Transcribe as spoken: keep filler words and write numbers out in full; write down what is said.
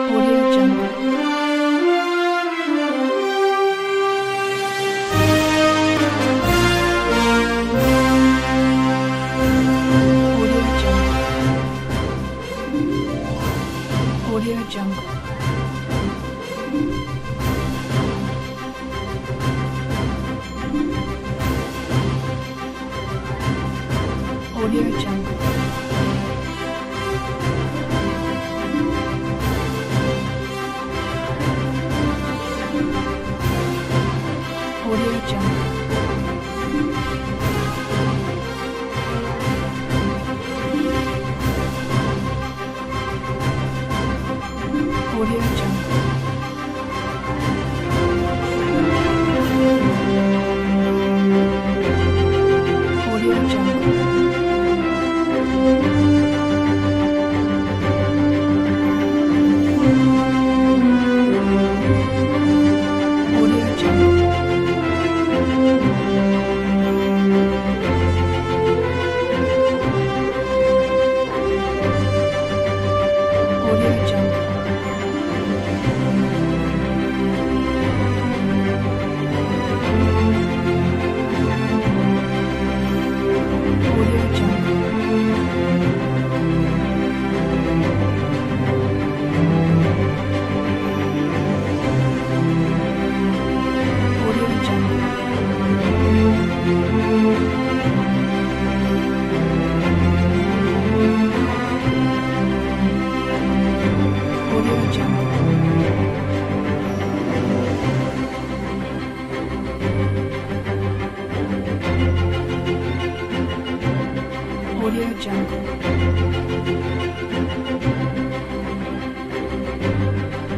Audio Jungle. Audio Jungle. Audio Jungle. Audio Jungle. Audio Jungle. Audio Jungle. Audio Jungle. Audio Jungle. Audio Jungle. Audio Jungle. Audio Jungle. Audio Jungle.